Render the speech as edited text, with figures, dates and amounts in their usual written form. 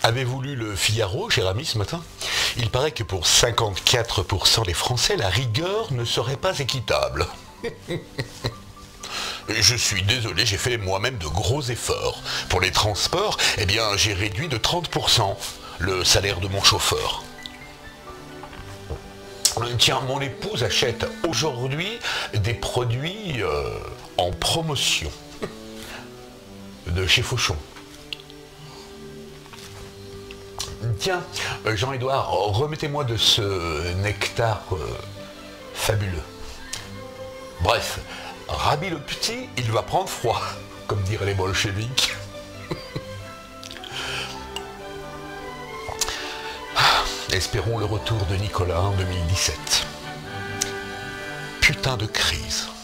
Avez-vous lu le Figaro, cher ami, ce matin? Il paraît que pour 54% des Français, la rigueur ne serait pas équitable. Je suis désolé, j'ai fait moi-même de gros efforts. Pour les transports, eh bien, j'ai réduit de 30% le salaire de mon chauffeur. Tiens, mon épouse achète aujourd'hui des produits en promotion de chez Fauchon. Tiens, Jean-Édouard, remettez-moi de ce nectar fabuleux. Bref, Rabbi le Petit, il va prendre froid, comme diraient les bolcheviks. Espérons le retour de Nicolas en 2017. Putain de crise.